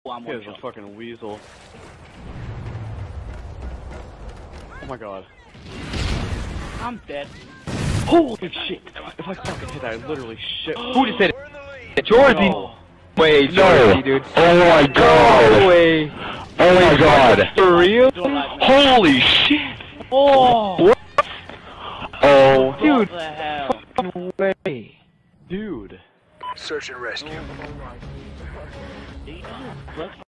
I'm He is a fucking weasel. Oh my god. I'm dead. Holy shit! If I fucking hit that, I literally shit. Who just hit it? Jordy! No. Wait, No. Jordy, dude. Oh my god! No way! Oh my god! For real? Holy shit! Oh! Oh, dude! What the hell? Fucking way! Dude. Search and rescue. Let's